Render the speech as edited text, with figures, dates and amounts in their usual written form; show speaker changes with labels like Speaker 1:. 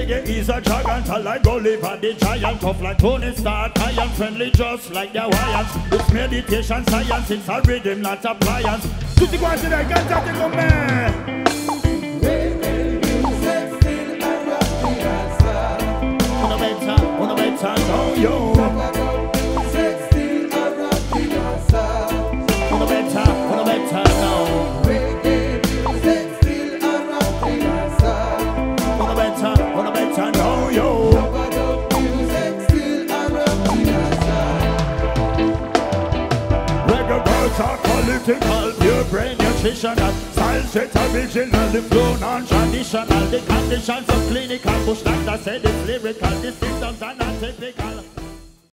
Speaker 1: Reggae is a dragon, tall like Gulliver the giant, tough like Tony Stark, iron friendly just like the Hawaiians. It's meditation science, it's a rhythm, not appliance. Tutti quanti dai, cantate con me! Una better, no yo. Music still a rocking us up. Una better, no. Reggae music still a rocking us up. Una better, no yo. Music still a rocking us up. Reggae girls are political, pure brain nutritional. Style set original, the flow non-traditional. The conditions of clinical, Bush doctor said it's lyrical. The symptoms are not typical.